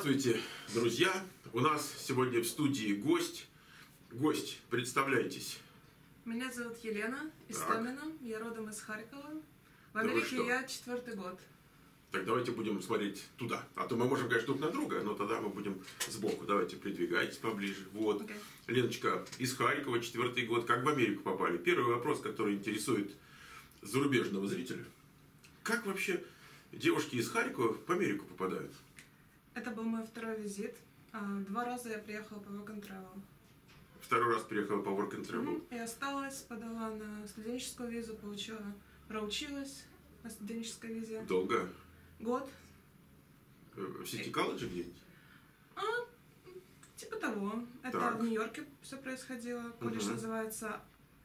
Здравствуйте, друзья! У нас сегодня в студии гость. Гость, представляйтесь. Меня зовут Елена Истомина, я родом из Харькова. В Да Америке я 4-й год. Так, давайте будем смотреть туда. А то мы можем, конечно, друг на друга, но тогда мы будем сбоку. Давайте придвигайтесь поближе. Вот. Okay. Леночка из Харькова, 4-й год. Как в Америку попали? Первый вопрос, который интересует зарубежного зрителя. Как вообще девушки из Харькова в Америку попадают? Это был мой второй визит. 2 раза я приехала по Work and Travel. Второй раз приехала по Work and Travel. И осталась, подала на студенческую визу, проучилась на студенческой визе. Долго? Год. В Сити колледже где-нибудь? Типа того. Это Так. в Нью-Йорке все происходило. Колледж называется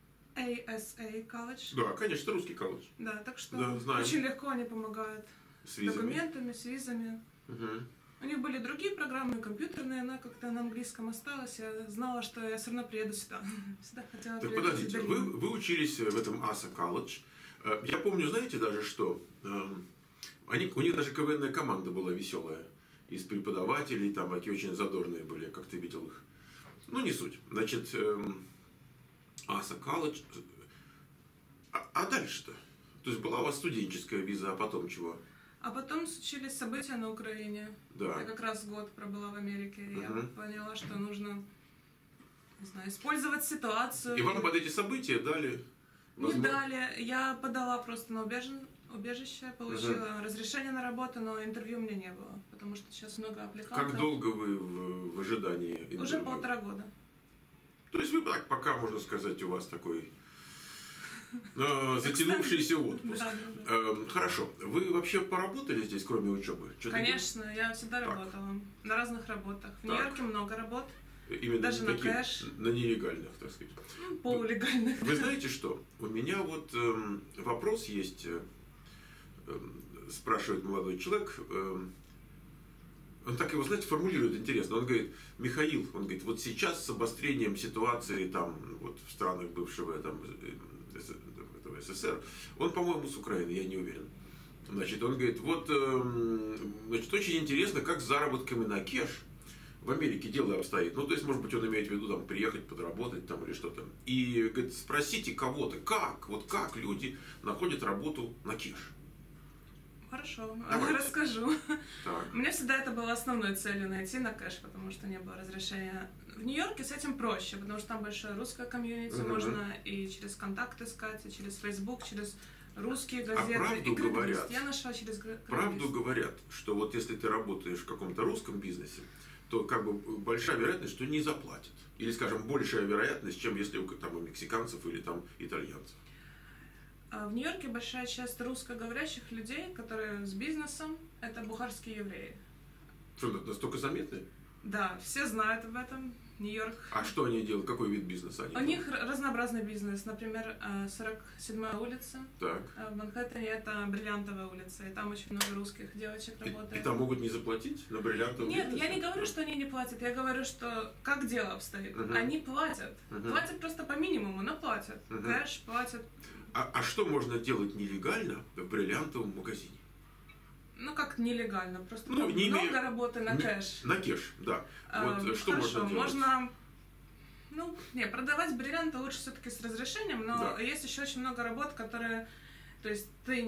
ASA College. Да, конечно, русский колледж. Да, так что Да, знаем. очень легко они помогают С с визами. документами, с визами. Угу. У них были другие программы, компьютерные, она как-то на английском осталась. Я знала, что я все равно приеду сюда. Всегда хотела Так приехать подождите, в Берлин. вы учились в этом ASA колледж. Я помню, знаете даже что? У них даже КВНная команда была веселая. Из преподавателей, там такие очень задорные были, я как-то видел их. Ну, не суть. Значит, ASA колледж. А дальше-то? То есть была у вас студенческая виза, а потом чего? А потом случились события на Украине. Да. Я как раз год пробыла в Америке, и я Мгм. поняла, что нужно, не знаю, использовать ситуацию. И вам под эти события дали? Не дали. Я подала просто на убежище, получила разрешение на работу, но интервью у меня не было, потому что сейчас много аппликантов. Как долго вы в ожидании интервью? Уже 1,5 года. То есть вы так, пока, можно сказать, у вас такой затянувшийся отпуск. Да. Хорошо. Вы вообще поработали здесь, кроме учебы? Что-то Конечно, я всегда Так. работала на разных работах. В Так. Нью-Йорке много работ, именно даже на таких, кэш. на нелегальных, так сказать. полулегальных. Вы знаете что? У меня вот вопрос есть, спрашивает молодой человек. Он так его, знаете, формулирует интересно. Он говорит: Михаил, он говорит, вот сейчас с обострением ситуации там, вот в странах бывшего там, этого СССР, он, по-моему, с Украины, я не уверен. Значит, он говорит, вот, значит, очень интересно, как с заработками на кэш в Америке дело обстоит. Ну, то есть, может быть, он имеет в виду там приехать, подработать там или что-то. И говорит, спросите кого-то, как люди находят работу на кэш. Хорошо, Давайте. расскажу. Так. У меня всегда это было основной целью найти на кэш, потому что не было разрешения. В Нью-Йорке с этим проще, потому что там большое русское комьюнити, можно и через контакт искать, и через Facebook, через русские газеты. правду и Craigslist. говорят? Я нашла через Craigslist. Правду говорят, что вот если ты работаешь в каком-то русском бизнесе, то как бы большая вероятность, что не заплатят. Или, скажем, большая вероятность, чем если там у мексиканцев или там итальянцев. В Нью-Йорке большая часть русскоговорящих людей, которые с бизнесом, это бухарские евреи. Что, настолько заметны? Да, все знают об этом. Нью-Йорк. А что они делают? Какой вид бизнеса они У делают? них разнообразный бизнес. Например, 47-я улица. Так. В Манхэттене это Бриллиантовая улица, и там очень много русских девочек И работает. там могут не заплатить на бриллиантовом Нет, бизнесе? я не говорю, что они не платят, я говорю, что как дело обстоит. Они платят. Платят просто по минимуму, но платят. Кэш платят. А что можно делать нелегально в бриллиантовом магазине? Ну, как нелегально, просто Ну, там не много имея- работы на кэш. На кэш, да. Вот что Хорошо, можно делать? продавать бриллианты лучше все-таки с разрешением, но Да. есть еще очень много работ, которые, то есть ты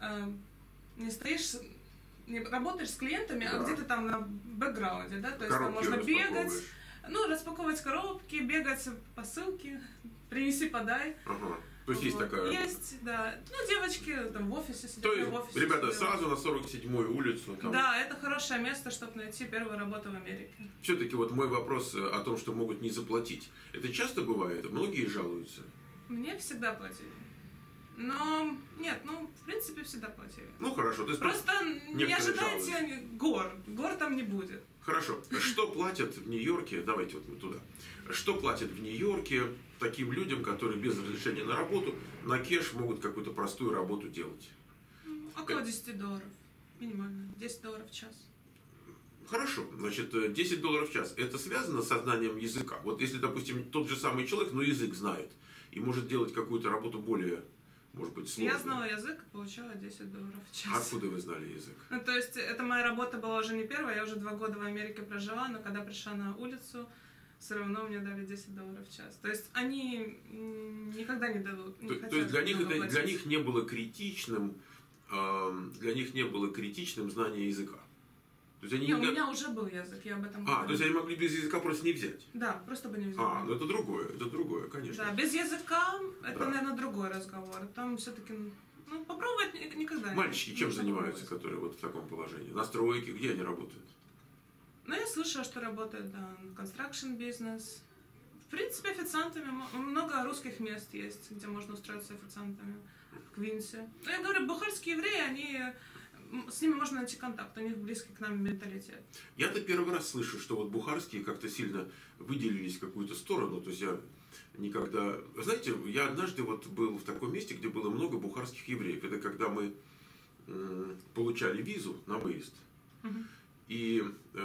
не стоишь, не работаешь с клиентами, Да. а где-то там на бэкграунде, да, то есть там Коробки можно бегать, распаковываешь. распаковывать коробки, бегать посылки, принеси, подай. Ага. То есть есть Вот. такая... Есть, да. Ну, девочки там в офисе сидят, То я есть, в офисе ребята, сидела. сразу на 47-ю улицу. Там. Да, это хорошее место, чтобы найти первую работу в Америке. Все-таки вот мой вопрос о том, что могут не заплатить. Это часто бывает? Многие жалуются. Мне всегда платили. Но, нет, в принципе, всегда платили. Ну, хорошо. То есть Просто не некоторые ожидайте гор там не будет. Хорошо. Что платят в Нью-Йорке? Давайте вот мы туда. Что платят в Нью-Йорке таким людям, которые без разрешения на работу на кэш могут какую-то простую работу делать? Около $10 минимально. $10 в час. Хорошо. Значит, $10 в час. Это связано со знанием языка? Вот если, допустим, тот же самый человек, но язык знает и может делать какую-то работу более может быть, сложно. Я знала язык и получала $10 в час. Откуда вы знали язык? Ну, то есть, это моя работа была уже не первая, я уже 2 года в Америке прожила, но когда пришла на улицу, все равно мне дали $10 в час. То есть, они никогда не дадут. То есть, для них не было критичным, знание языка. То есть они у меня уже был язык, я об этом говорю. То есть они могли без языка просто не взять? Да, просто бы не взяли. Ну это другое, конечно. Да, без языка это, наверное, другой разговор. Там все-таки, попробовать никогда Мальчики чем занимаются, которые вот в таком положении? На стройке, где они работают? Я слышала, что работают, да, construction бизнес. В принципе, официантами. Много русских мест есть, где можно устроиться официантами. В Квинсе. Я говорю, бухарские евреи, с ними можно найти контакт, у них близкий к нам менталитет. Я-то первый раз слышу, что вот бухарские как-то сильно выделились в какую-то сторону. То есть я никогда... Знаете, я однажды вот был в таком месте, где было много бухарских евреев. Это когда мы получали визу на выезд. И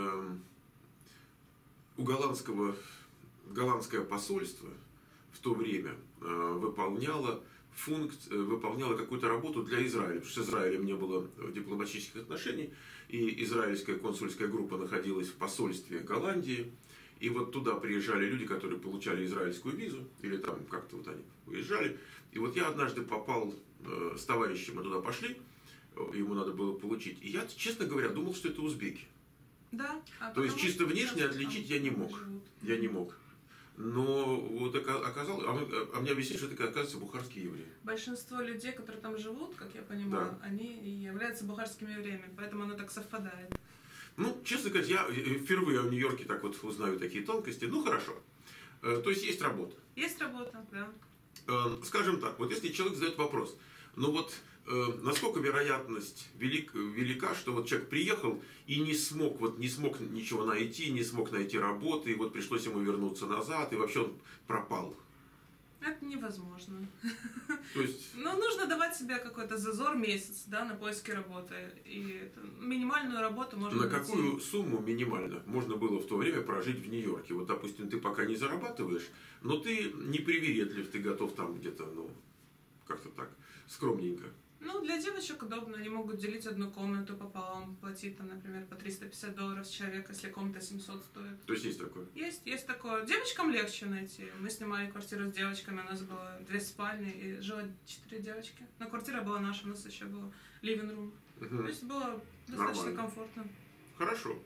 у голландское посольство в то время выполняло какую-то работу для Израиля, потому что с Израилем не было дипломатических отношений, и израильская консульская группа находилась в посольстве Голландии, и вот туда приезжали люди, которые получали израильскую визу, или там как-то вот они уезжали, и вот я однажды попал с товарищем, мы туда пошли, ему надо было получить, и я, честно говоря, думал, что это узбеки. Да. То есть чисто внешне отличить я не мог. Но вот оказалось, мне объяснили, что это, оказывается, бухарские евреи. Большинство людей, которые там живут, как я понимаю, они и являются бухарскими евреями, поэтому оно так совпадает. Честно говоря, я впервые в Нью-Йорке так вот узнаю такие тонкости. Хорошо. То есть есть работа. Есть работа, да. Скажем так, вот если человек задает вопрос, насколько вероятность велика, что вот человек приехал и не смог ничего найти, не смог найти работы, и вот пришлось ему вернуться назад, и вообще он пропал? Это невозможно. То есть... нужно давать себе какой-то зазор месяц, да, на поиски работы. И минимальную работу можно найти. На какую сумму минимально можно было в то время прожить в Нью-Йорке? Вот, допустим, ты пока не зарабатываешь, но ты не привередлив, ты готов там где-то, как-то так, скромненько. Для девочек удобно, они могут делить одну комнату пополам, платить там, например, по $350 с человека, если комната 700 стоит. То есть есть такое? Есть такое. Девочкам легче найти. Мы снимали квартиру с девочками, у нас было 2 спальни и жило 4 девочки. Но квартира была наша, у нас еще был living room. То есть было достаточно комфортно. Хорошо.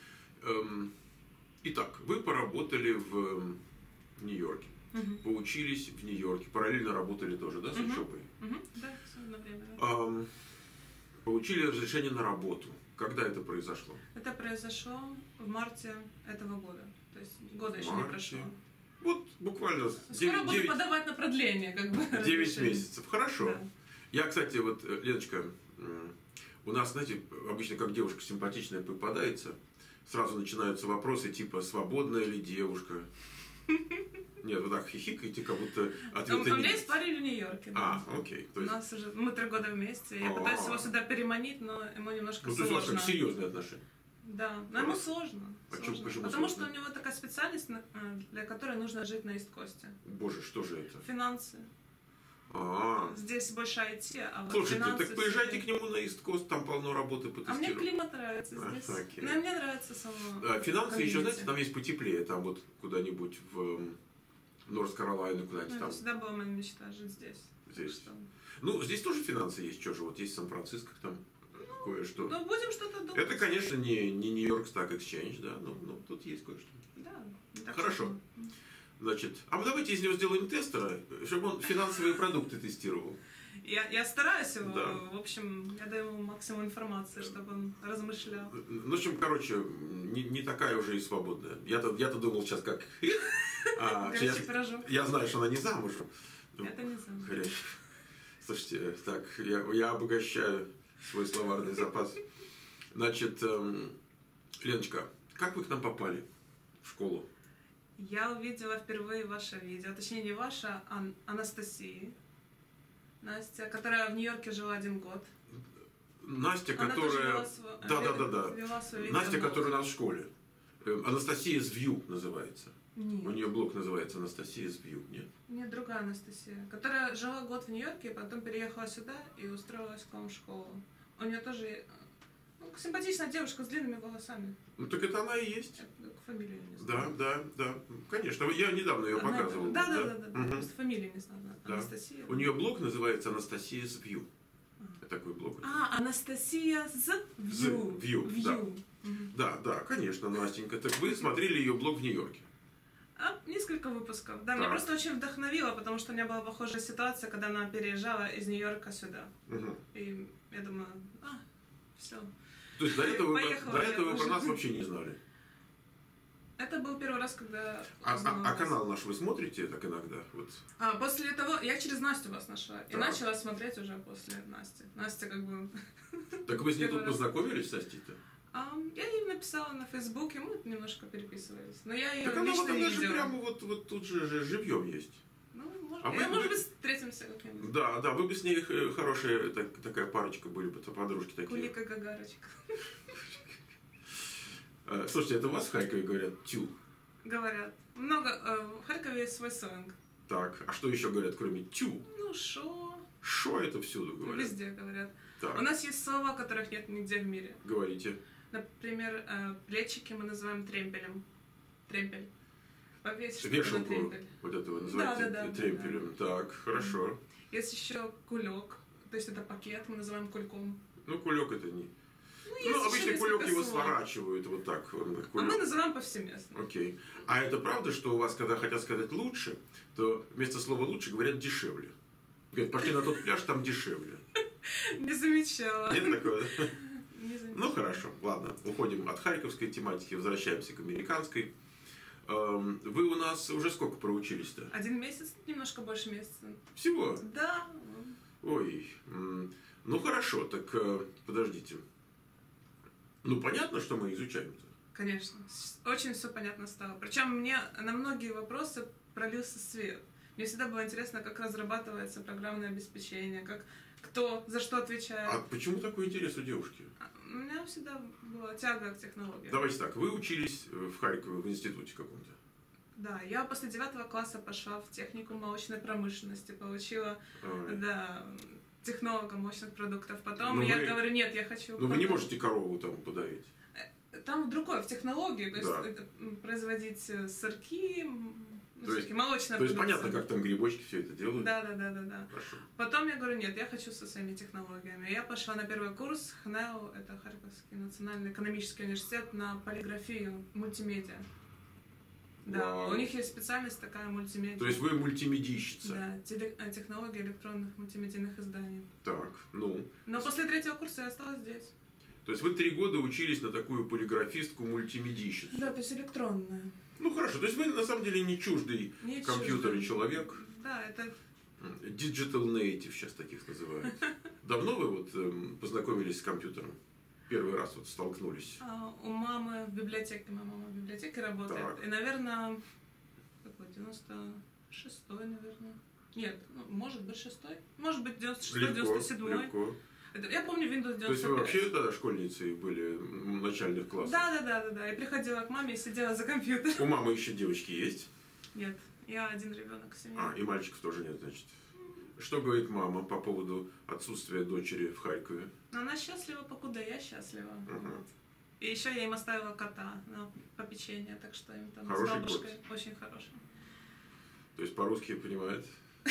Итак, вы поработали в Нью-Йорке. Поучились в Нью-Йорке, параллельно работали тоже, да, с учебой? Да, все одновременно. Получили разрешение на работу. Когда это произошло? Это произошло в марте этого года. То есть года еще не прошло. Вот буквально... Скоро буду подавать на продление, 9 месяцев. Хорошо. Да. Я, кстати, вот, Леночка, у нас, знаете, обычно как девушка симпатичная попадается, сразу начинаются вопросы типа «свободная ли девушка?» Нет, вы так хихикаете, как будто ответа нет. У меня есть парень в Нью-Йорке. Да. Окей. У нас уже, мы 3 года вместе. Я пытаюсь его сюда переманить, но ему немножко сложно. То есть у вас как серьезные отношения? Да, но ему сложно. Почему Потому сложно? что у него такая специальность, для которой нужно жить на Ист-Косте. Боже, что же это? Финансы. Здесь больше IT, а вот слушайте, финансы... так поезжайте к нему на Ист-Кост, там полно работы по тестированию. А мне климат нравится здесь. Но мне нравится само... Финансы еще, знаете, там есть потеплее, там вот куда-нибудь в Норс-Каролайну, куда-нибудь там. Всегда была моя мечта жить здесь. Здесь здесь тоже финансы есть, что же, вот есть Сан-Франциско, там кое-что. Будем что-то думать. Это, конечно, не Нью-Йорк Stock Exchange, да, но тут есть кое-что. Да. Хорошо. Значит, давайте из него сделаем тестера, чтобы он финансовые продукты тестировал. Я стараюсь его, да. В общем, я даю ему максимум информации, чтобы он размышлял. В общем, короче, не такая уже и свободная. Я-то думал сейчас как... Я знаю, что она не замужем. Это не замужем. Слушайте, так, я обогащаю свой словарный запас. Значит, Леночка, как вы к нам попали в школу? Я увидела впервые ваше видео, точнее не ваше, а Анастасии. Настя, которая в Нью-Йорке жила 1 год. Настя, которая... Да. Настя, которая у нас в школе. Анастасия Звью называется. Нет. У нее блог называется «Анастасия с View», нет? Нет, другая Анастасия, которая жила год в Нью-Йорке, потом переехала сюда и устроилась в клоун-школу. У нее тоже симпатичная девушка с длинными волосами. Ну так это она и есть. К фамилии не знаю. Да, конечно. Я недавно ее показывал. Да. Просто фамилию не знаю. Анастасия. У нее блог называется «Анастасия с View». Такой блог. Анастасия с View. View. Да, конечно, Настенька. Так вы смотрели ее блог в Нью-Йорке? Несколько выпусков. Да, меня просто очень вдохновило, потому что у меня была похожая ситуация, когда она переезжала из Нью-Йорка сюда. И я думаю, все. То есть до этого вы про нас вообще не знали? Это был первый раз, когда... А канал наш вы смотрите так иногда? Вот. После того, я через Настю вас нашла. И начала смотреть уже после Насти. Настя как бы... Так вы с ней тут познакомились, Настей-то? Я ей написала на Фейсбуке, мы немножко переписывались. Но я ее так лично она не даже видела. прямо вот тут же живьем есть. Ну, может быть, встретимся как-нибудь. Да, вы бы с ней хорошая такая парочка были бы, подружки такие. Кулика Гагарочка. Слушайте, это у вас в Харькове говорят «тю»? Говорят. Много. В Харькове есть свой сленг. Так, а что еще говорят, кроме «тю»? Ну, шо. Шо это всюду говорят? Везде говорят. Так. У нас есть слова, которых нет нигде в мире. Говорите. Например, плечики мы называем тремпелем. Тремпель. Повесишь на Вешалку тремпель. вот это вы называете тремпелем. Да. Так, хорошо. Есть еще кулек. То есть это пакет, мы называем кульком. Ну, кулек это не... Ну, обычно кулек его сворачивают вот так. А мы называем повсеместно. Окей. А это правда, что у вас, когда хотят сказать «лучше», то вместо слова «лучше» говорят «дешевле»? Говорят, пошли на тот пляж, там дешевле. Не замечала. Нет такого, да? Не замечала. Ну, хорошо. Ладно, уходим от харьковской тематики, возвращаемся к американской. Вы у нас уже сколько проучились-то? 1 месяц, немножко больше месяца. Всего? Да. Ой. Ну, хорошо, так подождите. Ну, понятно, что мы изучаем-то. Конечно. Очень все понятно стало. Причем мне на многие вопросы пролился свет. Мне всегда было интересно, как разрабатывается программное обеспечение, кто за что отвечает. А почему такой интерес у девушки? У меня всегда была тяга к технологиям. Давайте так, вы учились в Харькове в институте каком-то? Да, я после 9 класса пошла в техникум молочной промышленности, получила технолога молочных продуктов. Потом говорю, нет, я хочу... Ну вы не можете корову там подавить? Там другое, в технологии, то есть производить сырки, молочная продукция. То есть понятно, как там грибочки все это делают? Да. Хорошо. Потом я говорю, нет, я хочу со своими технологиями. Я пошла на первый курс ХНЭУ, это Харьковский национальный экономический университет, на полиграфию, мультимедиа. Да, Вау. у них есть специальность такая мультимедиа. То есть вы мультимедийщица? Да, технология электронных мультимедийных изданий. Так, ну. Но после 3-го курса я осталась здесь. То есть вы 3 года учились на такую полиграфистку-мультимедийщицу? Да, то есть электронная. Ну хорошо, то есть вы на самом деле не чуждый компьютерный человек. Да, это... Digital native сейчас таких называют. Давно вы вот познакомились с компьютером? Первый раз вот столкнулись? У мамы в библиотеке, моя мама в библиотеке работает. Так. И, наверное, какой, 96-й, наверное. Нет, может быть 6-й. Может быть 96-й, 97-й. Легко. Я помню Windows 95. То есть вы вообще тогда школьницей были начальных классов? Да. Я приходила к маме и сидела за компьютером. У мамы еще девочки есть? Нет, я один ребенок в семье. И мальчиков тоже нет, значит. Что говорит мама по поводу отсутствия дочери в Харькове? Она счастлива, покуда я счастлива. Угу. И еще я им оставила кота на попечение, так что им там хороший с бабушкой кот. Очень хороший. То есть по-русски понимает?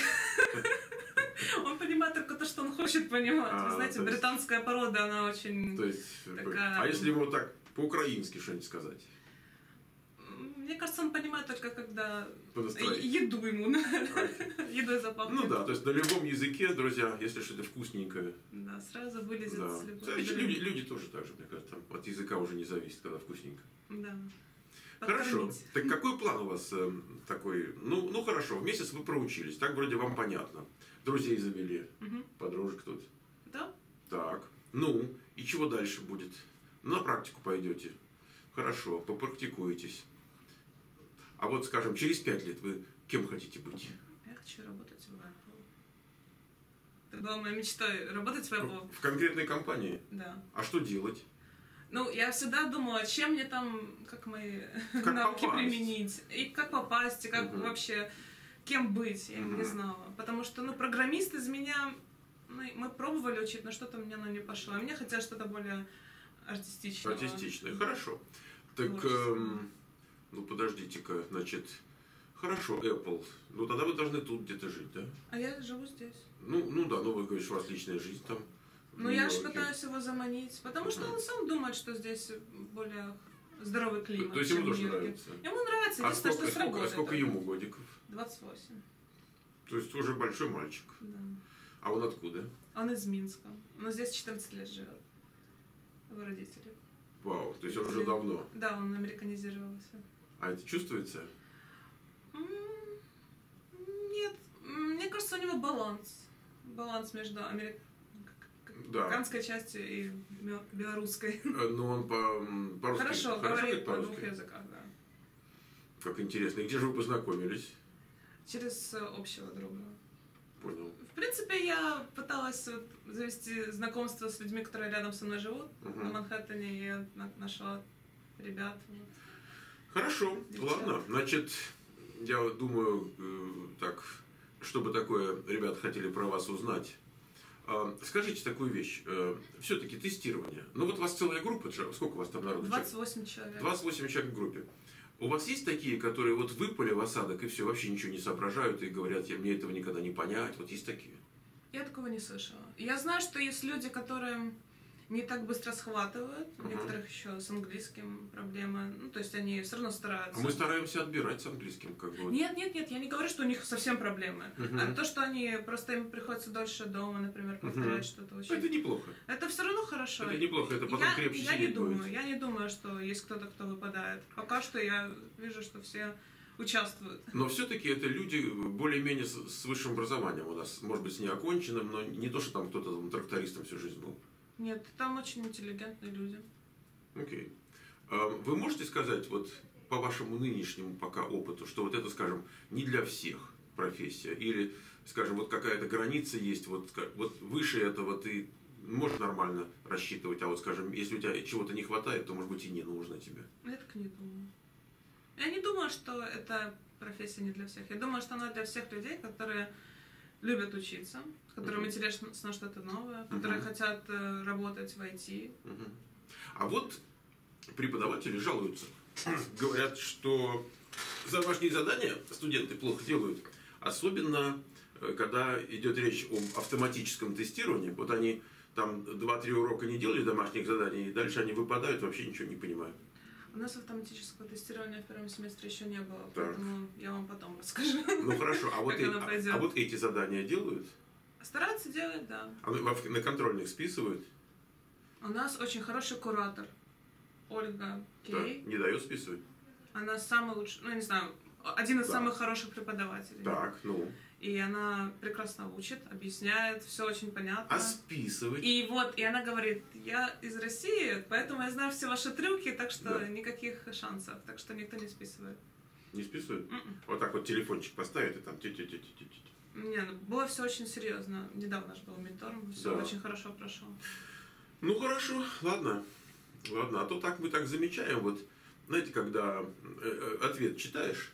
Он понимает только то, что он хочет понимать. Вы знаете, британская порода, она очень такая... А если ему так по-украински что-нибудь сказать? Мне кажется, он понимает только когда еду ему, едой запахнет. Ну да, то есть на любом языке, друзья, если что-то вкусненькое. Да, сразу вылезет с любой. Люди тоже так же, мне кажется, от языка уже не зависит, когда вкусненько. Да. Хорошо. Так какой план у вас такой? Ну хорошо, в месяц вы проучились, так вроде вам понятно. Друзей завели, подружек тут. Да. Так, ну, и чего дальше будет? На практику пойдете. Хорошо, попрактикуетесь. А вот, скажем, через 5 лет вы кем хотите быть? Я хочу работать в Apple. Это была моя мечта, работать в Apple. В конкретной компании? Да. А что делать? Ну, я всегда думала, чем мне там, как мои Как навыки попасть? применить, и как попасть, и как вообще, кем быть, я не знала. Потому что, ну, программист из меня, ну, мы пробовали учить, но что-то мне оно не пошло. А мне хотелось что-то более артистичное. Артистичное, хорошо. Так, ну, подождите-ка, значит, хорошо, Apple. Ну, тогда вы должны тут где-то жить, да? А я живу здесь. Ну да, ну вы говорите, у вас личная жизнь там. Ну, я же пытаюсь его заманить, потому что он сам думает, что здесь более здоровый климат. То есть ему тоже нравится? Ему нравится, единственное, что сработает. А сколько ему годиков? 28. То есть уже большой мальчик. Да. А он откуда? Он из Минска. Но здесь 14 лет живет. Его родители. Вау, то есть он уже давно? Да, он американизировался. А это чувствуется? Нет, мне кажется, у него баланс. Баланс между американской частью и белорусской. Ну, он по-русски Хорошо говорит по двух языках, да. Как интересно. И где же вы познакомились? Через общего друга. Понял. В принципе, я пыталась завести знакомство с людьми, которые рядом со мной живут на Манхэттене, и я нашла ребят. Хорошо, ладно. Значит, я думаю, так, чтобы такое ребята хотели про вас узнать. Скажите такую вещь. Все-таки тестирование. Ну вот у вас целая группа, сколько у вас там народу? 28 человек. 28 человек в группе. У вас есть такие, которые вот выпали в осадок и все, вообще ничего не соображают и говорят, мне этого никогда не понять. Вот есть такие? Я такого не слышала. Я знаю, что есть люди, которые не так быстро схватывают. У некоторых еще с английским проблемы. Ну, то есть они все равно стараются. А мы стараемся отбирать с английским, как бы. Нет, я не говорю, что у них совсем проблемы. А то, что они просто им приходится дольше дома, например, повторять что-то очень. Это неплохо. Это все равно хорошо. Это неплохо, это потом крепче сидеть будет. Я не думаю, что есть кто-то, кто выпадает. Пока что я вижу, что все участвуют. Но все-таки это люди более-менее с высшим образованием у нас. Может быть, с неоконченным, но не то, что там кто-то там трактористом всю жизнь был. Нет, там очень интеллигентные люди. Окей. Вы можете сказать, вот по вашему нынешнему пока опыту, что вот это, скажем, не для всех профессия? Или, скажем, вот какая-то граница есть, вот выше этого ты можешь нормально рассчитывать, а вот, скажем, если у тебя чего-то не хватает, то, может быть, и не нужно тебе? Я так не думаю. Я не думаю, что эта профессия не для всех. Я думаю, что она для всех людей, которые любят учиться, которым интересно что-то новое, которые хотят работать в IT. А вот преподаватели жалуются. Говорят, что домашние задания студенты плохо делают. Особенно, когда идет речь об автоматическом тестировании. Вот они там 2-3 урока не делали домашних заданий, и дальше они выпадают, вообще ничего не понимают. У нас автоматического тестирования в первом семестре еще не было, Так. поэтому я вам потом расскажу. Ну хорошо, а вот эти задания делают? Стараются делать, да. А на контрольных списывают? У нас очень хороший куратор. Ольга Кей. Да, не дает списывать? Она самый лучший, ну, я не знаю, один из самых хороших преподавателей. Так, ну. И она прекрасно учит, объясняет, все очень понятно. А списывать? И вот, и она говорит, я из России, поэтому я знаю все ваши трюки, так что никаких шансов, так что никто не списывает. Не списывают? Вот так вот телефончик поставит и там Не, ну, было все очень серьезно. Недавно же был мидтерм, все очень хорошо прошло. Ну хорошо, ладно. Ладно, а то так мы так замечаем, вот, знаете, когда ответ читаешь,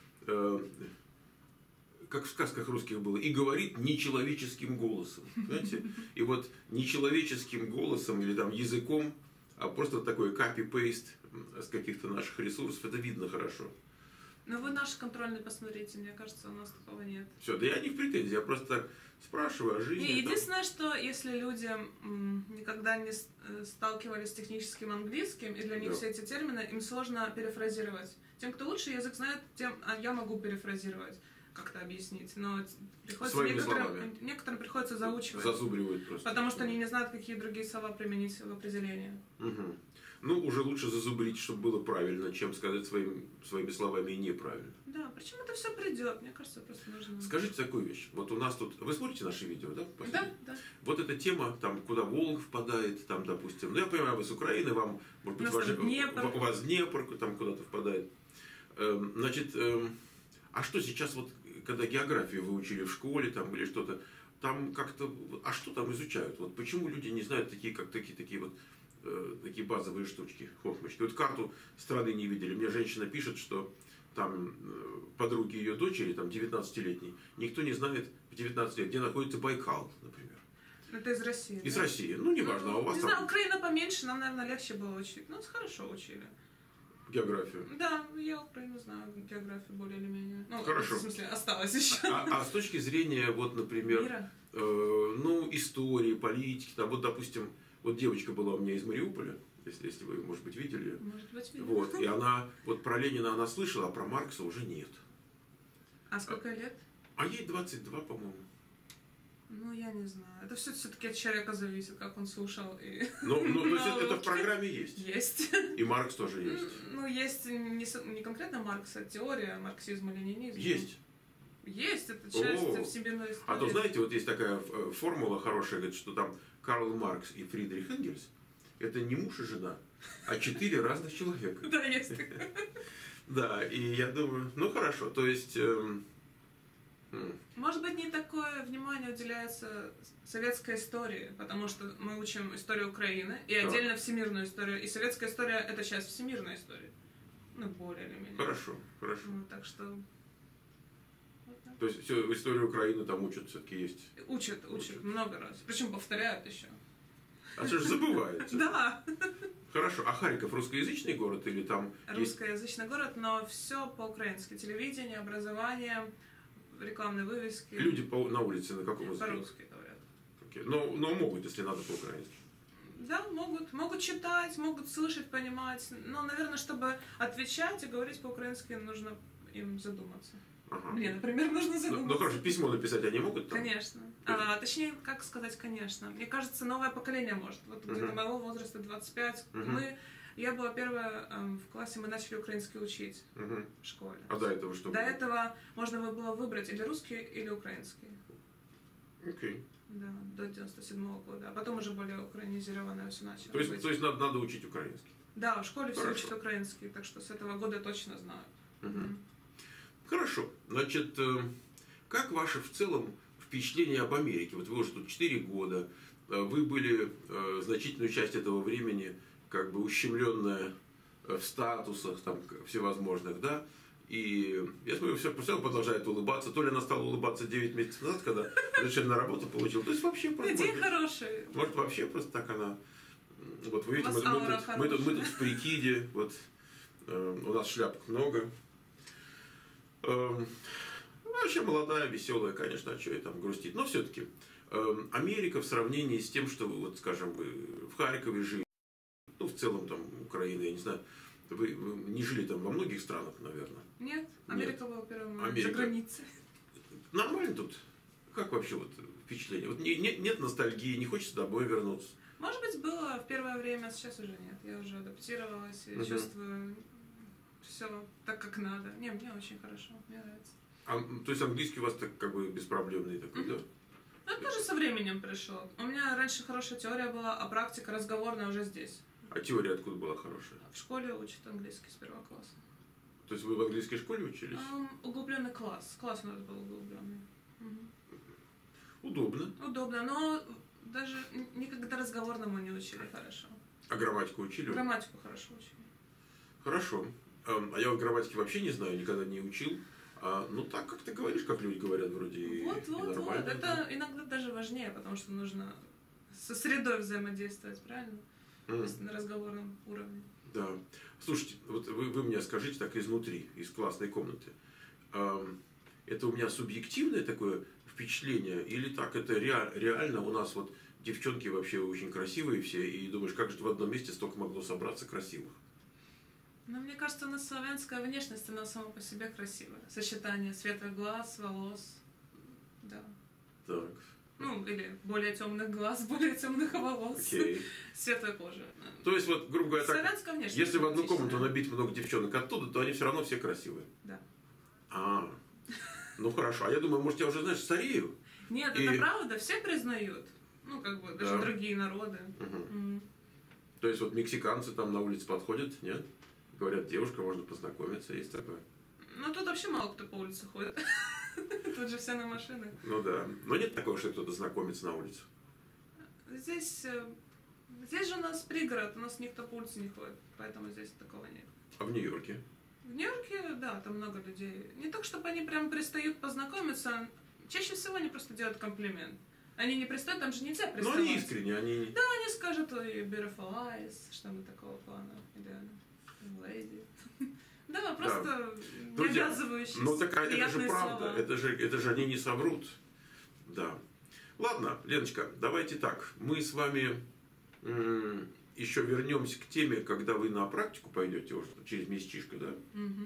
как в сказках русских было, и говорит нечеловеческим голосом, знаете, и вот нечеловеческим голосом или там языком, а просто такой копи-пейст с каких-то наших ресурсов, это видно хорошо. Ну вы наши контрольные посмотрите, мне кажется, у нас такого нет. Все, да я не в претензии, я просто так спрашиваю о жизни. Единственное, что если люди никогда не сталкивались с техническим английским, и для них все эти термины, им сложно перефразировать. Тем, кто лучше язык знает, тем я могу перефразировать, как-то объяснить. Но приходится некоторым приходится заучивать. Зазубривают просто. Потому что они не знают, какие другие слова применить в определении. Угу. Ну, уже лучше зазубрить, чтобы было правильно, чем сказать своими словами неправильно. Да, причем это все придет, мне кажется, просто нужно... Скажите такую вещь. Вот у нас тут... Вы смотрите наши видео, да? Да. Вот эта тема, там, куда Волга впадает, там, допустим... Ну, я понимаю, вы с Украины, вам, может быть, у вас Днепр там куда-то впадает. Значит, а что сейчас, вот, когда географию вы учили в школе, там, или что-то, там как-то... А что там изучают? Вот почему люди не знают такие вот такие базовые штучки, хохмочки. Вот карту страны не видели. Мне женщина пишет, что там подруги ее дочери, там 19-летней, никто не знает в 19 лет, где находится Байкал, например. Это из России. Из да? России. Ну, неважно, а у вас не там... знаю, Украина поменьше, нам, наверное, легче было учить. Ну, хорошо учили. Географию. Да, я Украину знаю, географию более или менее. Ну, Хорошо. в смысле, осталось еще. А с точки зрения, вот, например, Мира? ну, истории, политики, там, вот, допустим, вот девочка была у меня из Мариуполя, если вы, может быть, видели. Может быть, видно. Вот, и она, вот про Ленина она слышала, а про Маркса уже нет. А сколько лет? А ей 22, по-моему. Ну, я не знаю. Это все-таки от человека зависит, как он слушал. И... Ну, то есть это в программе есть. Есть. И Маркс тоже есть. Ну, есть не конкретно Маркс, а теория марксизма, ленинизма. Есть. Есть, это часть всемирной истории. А то, знаете, вот есть такая формула хорошая, говорит, что там Карл Маркс и Фридрих Энгельс это не муж и жена, а 4 разных человека. Да, есть такое. Да, и я думаю, ну хорошо, то есть... Может быть, не такое внимание уделяется советской истории, потому что мы учим историю Украины и отдельно всемирную историю. И советская история – это часть всемирной истории. Ну, более или менее. Хорошо. Ну, так что... Вот так. То есть всю историю Украины там учат, все-таки есть? Учат много раз. Причем повторяют еще. А что ж забывается? Да. Хорошо. А Харьков русскоязычный город или там есть... Русскоязычный город, но все по-украински. Телевидение, образование, рекламные вывески. Люди на улице на каком языке? По-русски говорят. Okay. Но могут, если надо, по-украински. Да, могут. Могут читать, могут слышать, понимать. Но, наверное, чтобы отвечать и говорить по-украински, нужно им задуматься. Ага. Мне, например, нужно задуматься. Ну хорошо, письмо написать они могут там? Конечно. Точнее, как сказать, конечно. Мне кажется, новое поколение может. Вот где-то моего возраста 25. Я была первая в классе, мы начали украинский учить в школе. А до этого что До было? этого можно было выбрать или русский, или украинский. Окей. Да, до 97-го года. А потом уже более украинизированное все начало быть. То есть надо учить украинский? Да, в школе все Хорошо. учат украинский, так что с этого года точно знаю. Хорошо. Значит, как ваше в целом впечатление об Америке? Вот вы уже тут 4 года, вы были значительную часть этого времени как бы ущемленная в статусах там всевозможных, да? И я смотрю, все продолжает улыбаться. То ли она стала улыбаться 9 месяцев назад, когда зачем на работу получила. То есть вообще просто... День хороший. Может вообще просто так она... Вот вы видите, мы мы тут в прикиде, вот у нас шляпок много. Вообще молодая, веселая, конечно, а что ей там грустить. Но все-таки Америка в сравнении с тем, что вы, вот, скажем, вы в Харькове жили, ну, в целом там Украина, я не знаю, вы не жили там во многих странах, наверное? Нет, Америка была первым Америка. за границей. Нормально тут? Как вообще вот впечатление? Вот нет ностальгии, не хочется домой вернуться? Может быть, было в первое время, сейчас уже нет. Я уже адаптировалась и чувствую все так, как надо. Не, мне очень хорошо, мне нравится. То есть английский у вас так как бы беспроблемный такой, да? Ну, это тоже со временем пришло. У меня раньше хорошая теория была, а практика разговорная уже здесь. А теория откуда была хорошая? В школе учат английский с первого класса. То есть вы в английской школе учились? Углубленный класс. Класс у нас был углубленный. Удобно. Удобно, но даже никогда разговорному не учили хорошо. А грамматику учили? Грамматику хорошо учили. Хорошо. А я вот грамматики вообще не знаю, никогда не учил. Ну так, как ты говоришь, как люди говорят, вроде и нормально. Это иногда даже важнее, потому что нужно со средой взаимодействовать, правильно? То есть на разговорном уровне. Да. Слушайте, вот вы мне скажите так изнутри, из классной комнаты. Это у меня субъективное такое впечатление, или так, это реально у нас вот девчонки вообще очень красивые все, и думаешь, как же в одном месте столько могло собраться красивых? Ну, мне кажется, у нас славянская внешность, она сама по себе красивая. Сочетание светлых глаз, волос, да. Так. Ну, или более темных глаз, более темных волос, светлой кожи. То есть, вот, грубо говоря, славянская внешность. Если в одну комнату набить много девчонок оттуда, то они все равно все красивые. Да. Ну хорошо. А я думаю, может, я уже, знаешь, старею? Нет, это правда, все признают. Ну, как бы, даже другие народы. То есть, вот мексиканцы там на улице подходят, нет? Говорят, девушка, можно познакомиться, есть такое. Ну, тут вообще мало кто по улице ходит. Тут же все на машинах. Ну да. Но нет такого, что кто-то знакомится на улице. Здесь Здесь же у нас пригород, у нас никто по улице не ходит, поэтому здесь такого нет. А в Нью-Йорке? В Нью-Йорке, да, там много людей. Не так, чтобы они прям пристают познакомиться. Чаще всего они просто делают комплимент. Они не пристают, там же нельзя приставать. Ну, они искренне, они... Да, они скажут, ой, beautiful eyes, что-нибудь такого плана. Или lady. Да, просто не обязывающие. Ну, так это же правда, это же они не соврут. Да. Ладно, Леночка, давайте так. Мы с вами еще вернемся к теме, когда вы на практику пойдете уже через месячишко, да? Угу.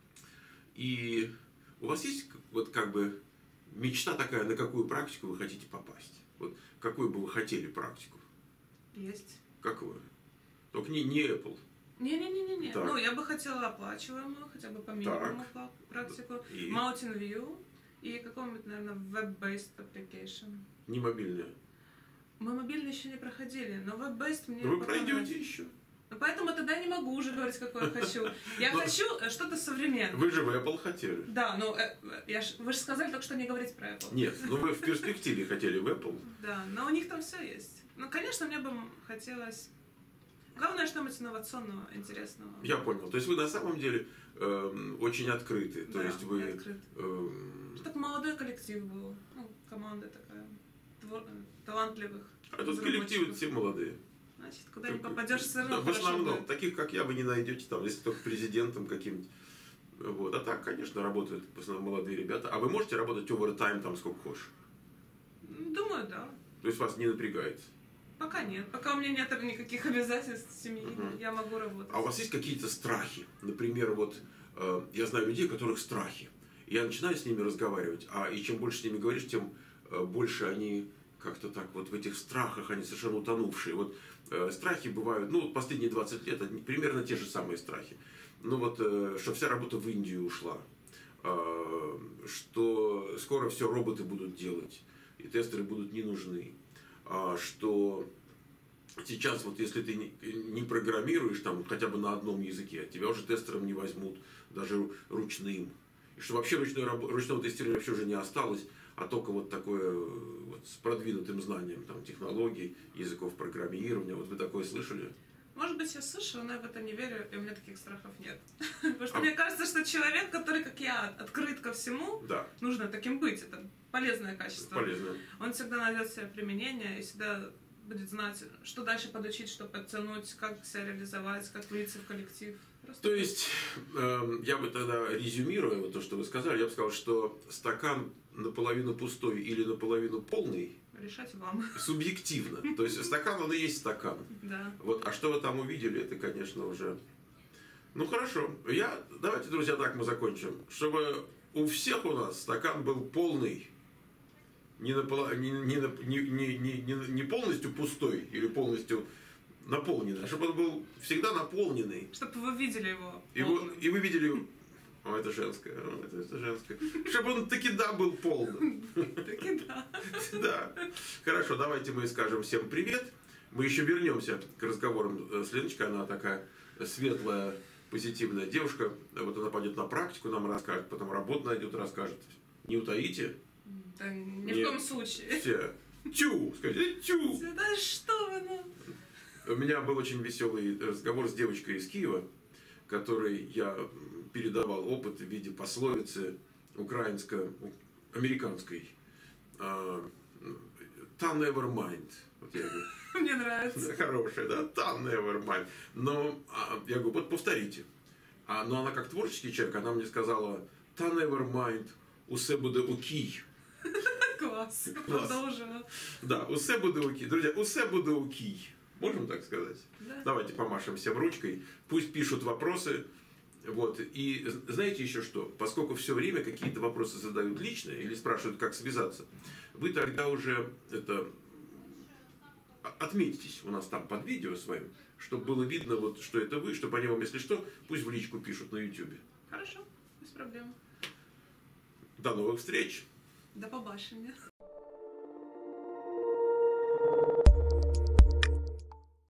И у вас есть вот как бы мечта такая, на какую практику вы хотите попасть? Вот какую бы вы хотели практику? Есть. Какую? Только не Apple. Не-не-не-не. Так. Ну, я бы хотела оплачиваемую, хотя бы по минимуму практику. И? Mountain View и какого-нибудь, наверное, web-based application. Не мобильная. Мы мобильный еще не проходили, но web-based мне Вы пока пройдете нравится. еще. Ну, поэтому тогда не могу уже говорить, какое я хочу. Я хочу что-то современное. Вы же в Apple хотели. Да, ну вы же сказали только что не говорить про Apple. Нет, ну вы в перспективе хотели в Apple. Да, но у них там все есть. Ну, конечно, мне бы хотелось... Главное, что-нибудь инновационного, интересного. Я понял. То есть вы на самом деле очень открыты. То Да, есть вы... я открыт. Чтобы молодой коллектив был. Ну, команда такая. Талантливых. А тут коллективы все молодые. Значит, куда не попадешь, все равно Да, в хорошо основном. будет. Таких, как я, вы не найдете там, если только президентом каким-нибудь. Вот. А так, конечно, работают в основном молодые ребята. А вы можете работать овертайм там сколько хочешь? Думаю, да. То есть вас не напрягает? Пока нет. Пока у меня нет никаких обязательств семьи, я могу работать. А у вас есть какие-то страхи? Например, вот я знаю людей, у которых страхи. Я начинаю с ними разговаривать, и чем больше с ними говоришь, тем больше они как-то так вот в этих страхах, они совершенно утонувшие. Вот страхи бывают, ну, последние 20 лет, примерно те же самые страхи. Ну вот, что вся работа в Индию ушла, что скоро все роботы будут делать, и тестеры будут не нужны, что сейчас вот если ты не программируешь там хотя бы на одном языке, тебя уже тестером не возьмут, даже ручным. И что вообще ручного тестирования вообще уже не осталось, а только вот такое вот с продвинутым знанием там, технологий, языков программирования. Вот вы такое слышали? Может быть, я слышала, но я в это не верю, и у меня таких страхов нет. Потому что мне кажется, что человек, который, как я, открыт ко всему, Да. нужно таким быть. Это полезное качество. Полезно. Он всегда найдет себе применение и всегда будет знать, что дальше подучить, что подтянуть, как себя реализовать, как влиться в коллектив. Просто То есть, я бы тогда, резюмируя вот то, что вы сказали, я бы сказал, что стакан наполовину пустой или наполовину полный решать вам. субъективно. То есть, стакан, он и есть стакан. Да. Вот, а что вы там увидели, это, конечно, уже... Ну, хорошо. Давайте, друзья, так мы закончим. Чтобы у всех у нас стакан был полный, не полностью пустой или полностью наполненный, а чтобы он был всегда наполненный. Чтобы вы видели его. И вы видели... О, это женское. Это женское. Чтобы он таки да был полным. Таки да. Да. Хорошо, давайте мы скажем всем привет. Мы еще вернемся к разговорам с Леночкой. Она такая светлая, позитивная девушка. Вот она пойдет на практику, нам расскажет, потом работу найдет, расскажет. Не утаите. Да, ни в коем случае. Все. Тю! Скажите, тю! Да что вы нам? У меня был очень веселый разговор с девочкой из Киева, которой я передавал опыт в виде пословицы американской. Та never mind. Вот я говорю, Мне нравится. хорошая, да? Та never mind. Но я говорю, вот повторите. Но она как творческий человек, она мне сказала, та never mind, усе буде окей. Класс. Продолжим. Да, усе буде окей. Друзья, усе буде окей. Можем так сказать? Да. Давайте помашем всем ручкой. Пусть пишут вопросы. Вот. И знаете еще что? Поскольку все время какие-то вопросы задают лично или спрашивают, как связаться, вы тогда уже отметитесь у нас там под видео с вами, чтобы было видно, вот, что это вы, чтобы они вам, если что, пусть в личку пишут на YouTube. Хорошо, без проблем. До новых встреч! До побачення.